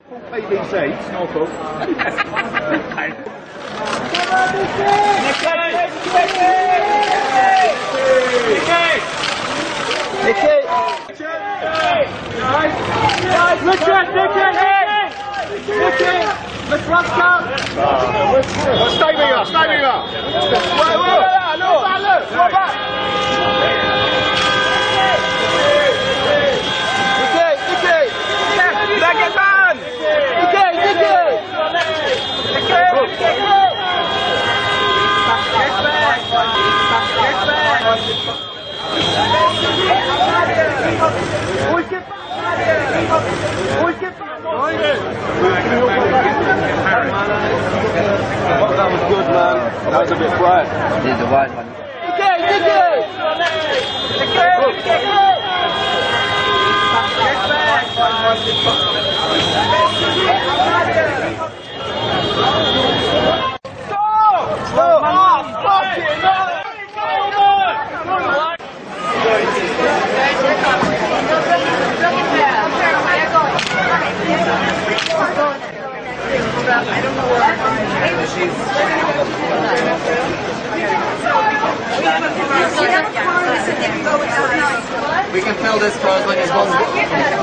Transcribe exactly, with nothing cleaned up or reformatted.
P V C, snorkel. Nicky! Richard, Nicky! Nicky! Let's run down! Stay with us, stay with us! Wait, wait, look back, look! Look back! Nicky, Nicky! Leg it man! Nicky, Nicky! Nicky! Get back! Get back! Always get back! Always get back! That was good, man. That was a bit bright. He's a wide one. Nicky! Nicky! Nicky! Get back! Stop! Stop! Oh, fuck it! No! We can fill this for as long as possible.